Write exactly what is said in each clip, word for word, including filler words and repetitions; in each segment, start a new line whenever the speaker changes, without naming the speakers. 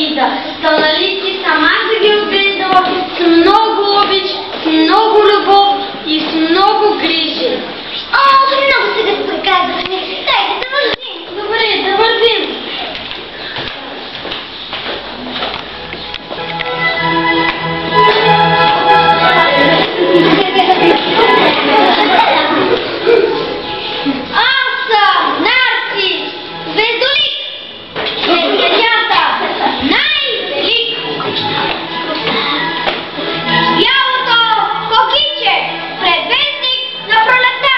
Ида. Та нали ти сама да ги отгледала с много обич, с много любов и с много грижи.
О, много се да приказваме. Дайте да вървим.
Добре, да вървим.
Аз съм Нарцис, звездолик, сред цветята най-велик. Бялото кокиче, предвестник на пролетта.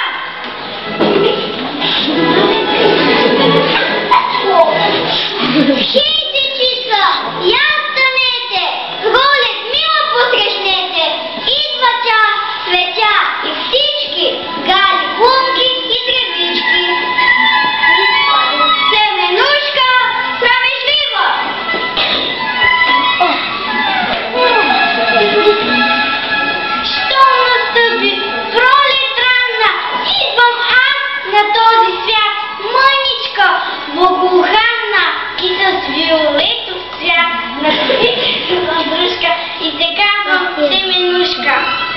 Хейте, чица, я станете, Пролет мило посрещнете. Идва час, светя и всички гали, клумки и древички. Семенушка срамежлива. Щом настъпи пролет ранна, идвам аз на този свят, мъничка, благоуханна и с виолетов цвят. На колите съм дружка и се казвам Семенушка.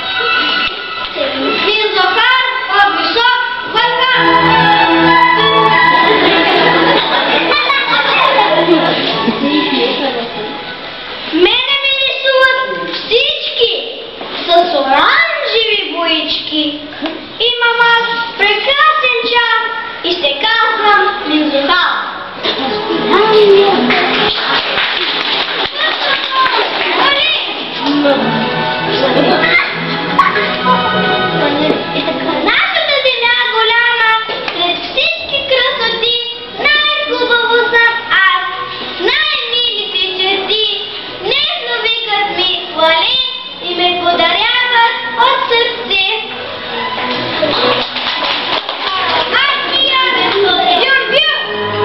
Min Захар от висок върхан. Мене ме рисуват всички с оранжеви боички. Имам аз прекрасен час и се казвам Min Захар. Нашата земя голяма, сред всички красоти, най-хубаво съм аз, най-милите черти. Нежно викат ми хвали и ме подаряват от сърце. Аз пия Сюрбю.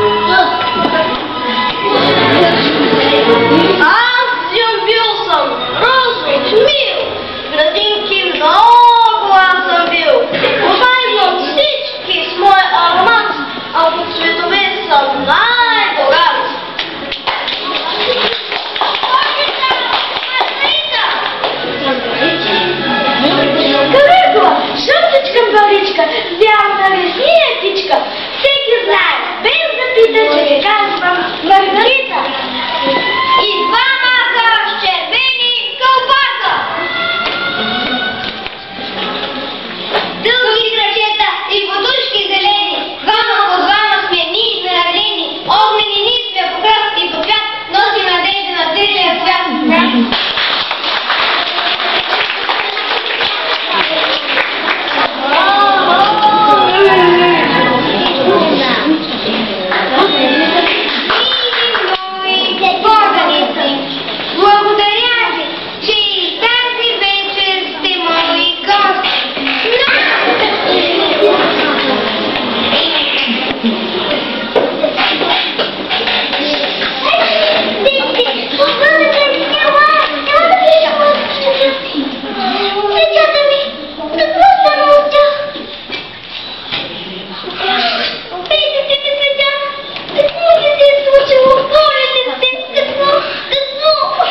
Аз Сюрбю съм, розов, мил, градинки много аз съм бил. Обайвам всички с мой аромат, а по цветове съм най-богат. Калигула, жълтичка паричка, бялата весния птичка. Всеки знае, без да пита, че се казвам Маргарита. И два маха с червени кълбака. Дълги крачета и подушки зелени, двама по двама сме ние наредени, огнени ние сме по кръв и по цвят, носим надежда на целия свят. Благодаря ви, че и тази вечер сте мои гости. Цветята ми, какво стана от тях? Опейте се, цветя, какво ви се е случило? Моля се, какво, какво?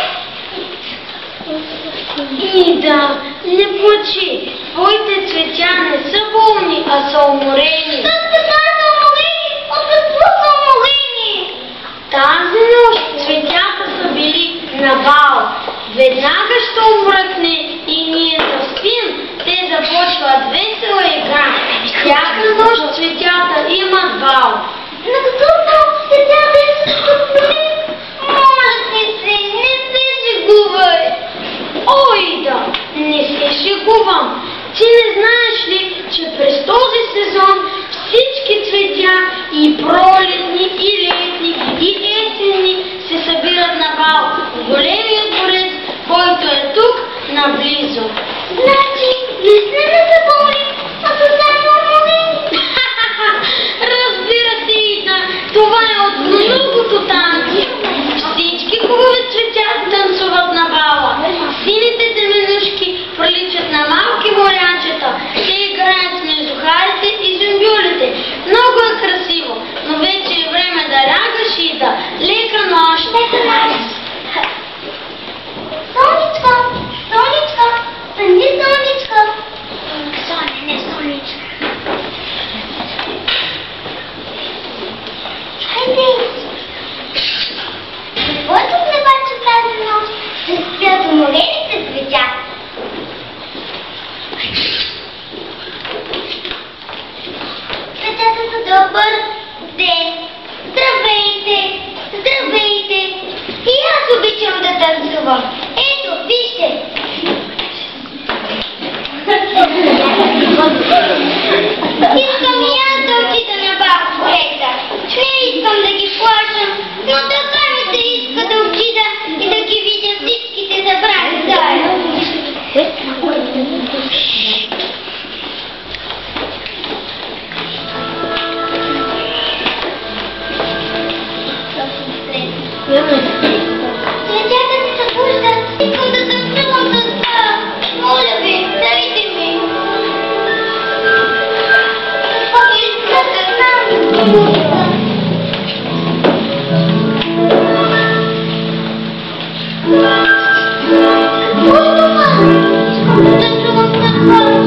Ида, не плачи. Твоите цветя не са болни, а са уморени.
С какво са уморени? От какво са уморени?
Тази нощ цветята са били на бал. Веднага ще умръкне и ние заспим. Те започват весела игра. Всяка нощ цветята имат бал.
На какъв бал цветята и с мен? Моля се, не се шегувай.
О, Ида, не се шегувам. Ти не знаеш ли, че през този сезон всички цветя, и пролетни, и летни, и есенни, се събират на бал в големия дворец, който е тук наблизо.
Значи, наистина не са болни, а са само уморени.
Разбира се, Ида, това е от многото танци. Всички хубави цветя танцуват на бала. Сините теменушки приличат на малки морянчета. Те играят с мезухарите и зюмбюлите. Много е красиво, но
Добър ден! Здравейте! Здравейте! И аз обичам да танцувам. Ето, вижте! Искам и аз да отида на балета. Не искам да ги плащам, но така ми се иска да отида и да ги видя всичките събрани заедно. Цветята се събуждат, искам да танцувам с това. Моля ви, дайте ми. Какво искам да знам? Какво е това? Искам да танцувам с това.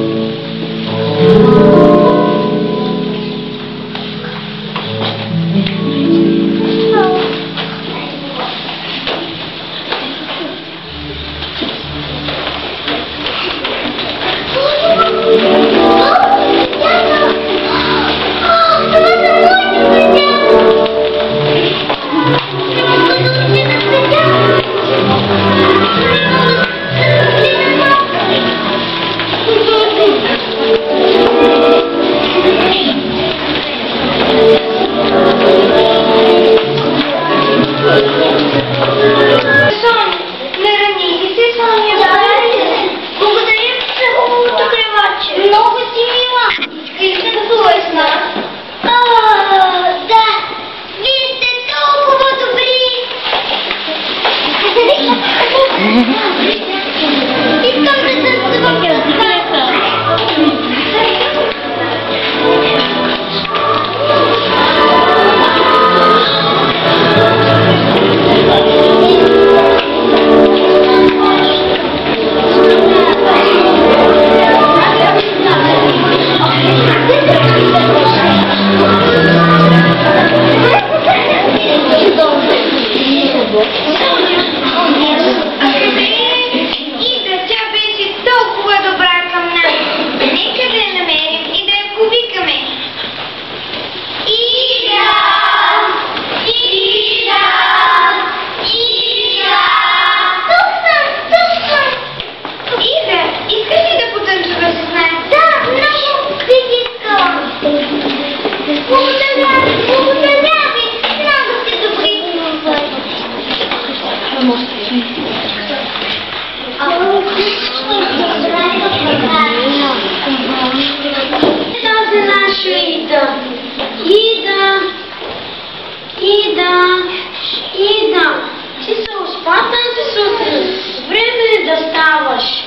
Много си мила! Искаш да танцуваш с нас? О, да! Вие сте толкова добри! Искам да танцувам с вас! Тази наша Ида. Ида. Ида. Ида. Ти се успа тази сутрин. Време ли да ставаш?